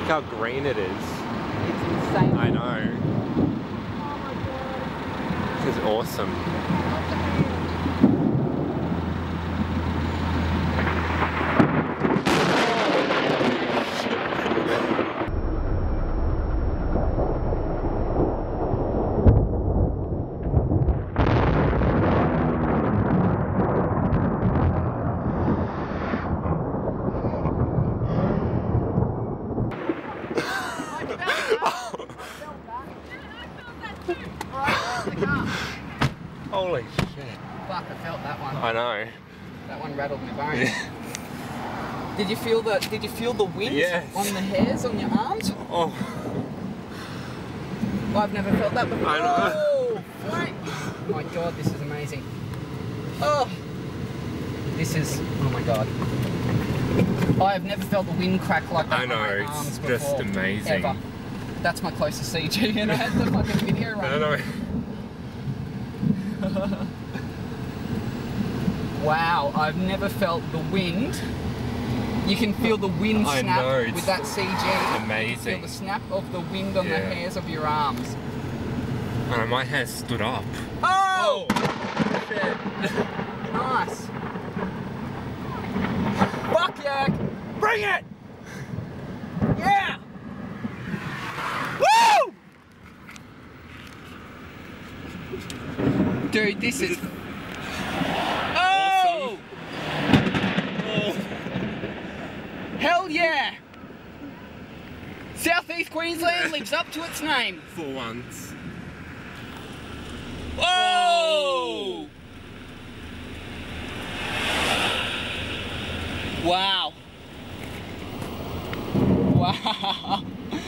Look how green it is. It's insane. I know. Oh my god. This is awesome. Holy shit. Fuck, I felt that one. I know. That one rattled my bones. Did you feel the wind Yes. on the hairs on your arms? Oh. I've never felt that before. I know. Oh, flank. My god, this is amazing. Oh. This is, oh my god. I have never felt the wind crack like that I know, on my arms it's before. just amazing. Ever. That's my closest CG and I had the fucking video running. I know. Wow, I've never felt the wind. You can feel the wind I snap know, with that CG. amazing. You feel the snap of the wind on the Yeah. hairs of your arms. And my hair stood up. Oh! Shit. Nice. Fuck yeah! Bring it! Yeah! Woo! Dude, this is... Oh! Hell yeah! Southeast Queensland lives up to its name. For once. Whoa! Wow. Wow.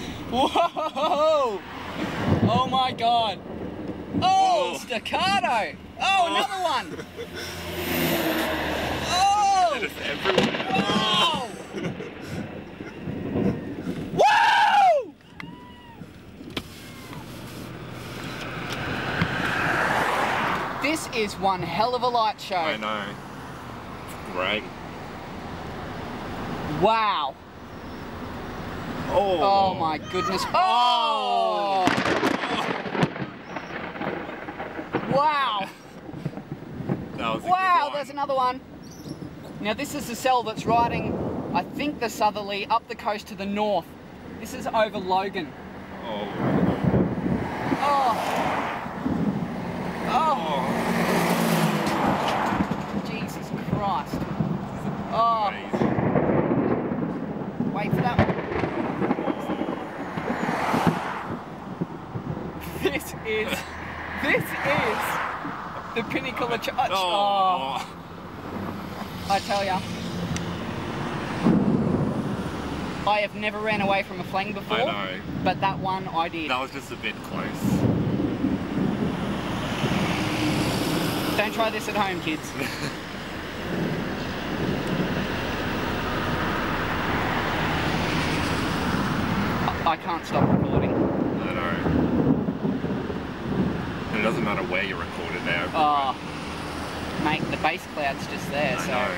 Whoa! Oh my god. Oh, staccato. Oh, another one. Oh! They're just everywhere. Oh! Woo! This is one hell of a light show. I know. Great. Wow. Oh. Oh my goodness. Oh! Wow. That was a Wow, good one. there's another one. Now this is the cell that's riding, I think, the southerly up the coast to the north. This is over Logan. Oh. Oh. Oh. Oh. Jesus Christ. Oh. Amazing. Wait for that one. This is the pinnacle of church. Oh. I tell ya. I have never ran away from a flang before. I know. But that one I did. That was just a bit close. Don't try this at home, kids. I can't stop recording. I know. It doesn't matter where you record it now. Oh, mate, the base cloud's just there, I so. know.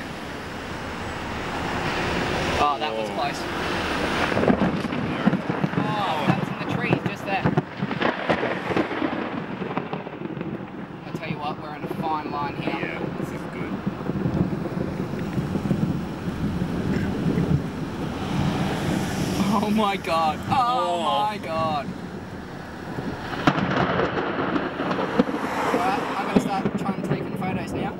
Oh, that was close. Oh, that's in the trees just there. I tell you what, we're in a fine line here. Yeah, this is good. Oh my god. Oh my god. Alright, I'm gonna start trying to taking photos now.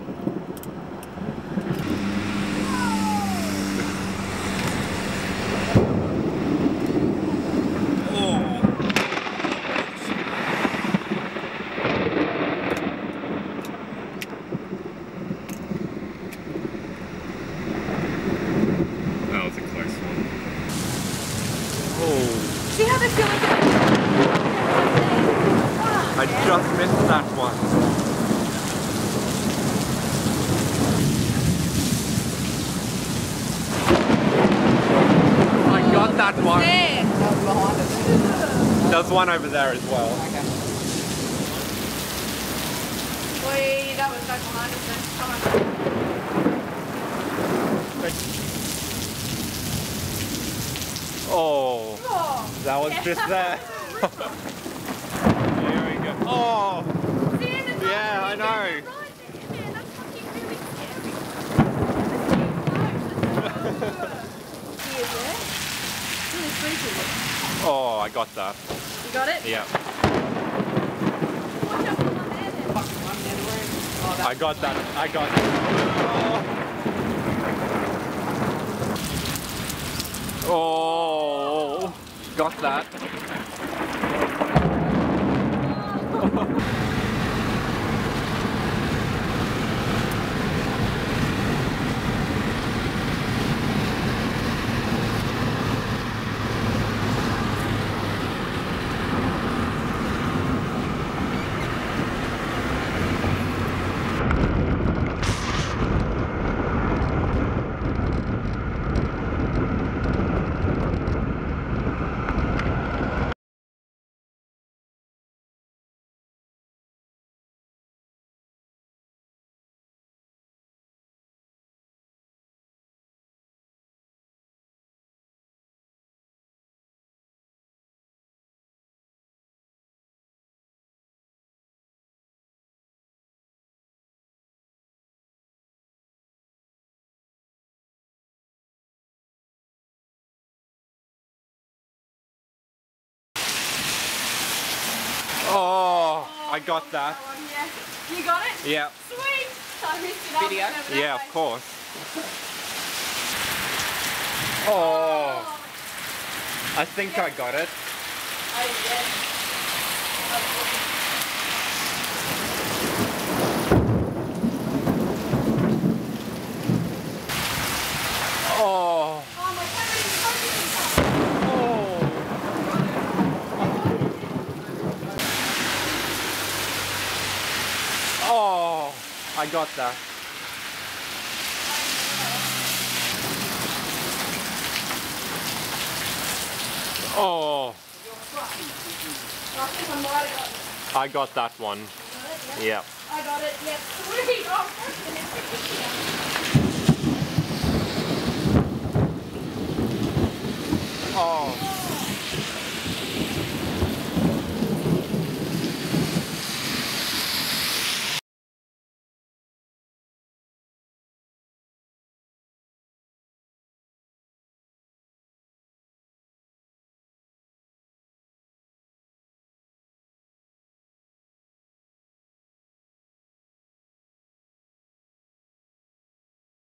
That was a close one. Oh. See how they feel like I just missed that one. I got that one. there. That was behind us. There's one over there as well. Okay. Wait, that was back behind us then. Come on. Oh, Oh. that was just there. There we go. Oh, yeah, I know. Right there, man. That's fucking really scary. He is there. Really freaky. Oh, I got that. You got it? Yeah, Watch out for one there then. One down the room. Oh, I got that. I got it. Oh, got that. Oh, I got that. Yeah. You got it? Yeah. Sweet! I missed it up. Video? Yeah, of course. Oh, I think I got it. Oh. Oh, my camera is focusing. Oh, I got that. Oh, I think I might have got it. I got that one. Yeah. I got it. Yep. Sweet. Oh, Oh.